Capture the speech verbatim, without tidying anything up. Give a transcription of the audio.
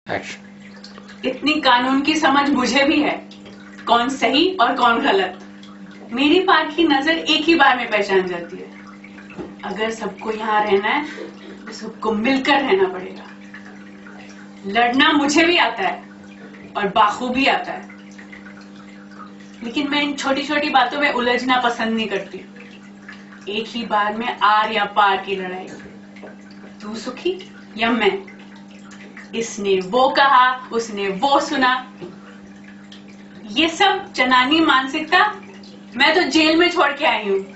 Action. इतनी कानून की समझ मुझे भी है, कौन सही और कौन गलत। मेरी पार की नजर एक ही बार में पहचान जाती है। अगर सबको यहाँ रहना है तो सबको मिलकर रहना पड़ेगा। लड़ना मुझे भी आता है और बाखूबी आता है, लेकिन मैं इन छोटी छोटी बातों में उलझना पसंद नहीं करती। एक ही बार में आर या पार की लड़ाई, तू सुखी या मैं। इसने वो कहा, उसने वो सुना, ये सब जनानी मानसिकता मैं तो जेल में छोड़ के आई हूं।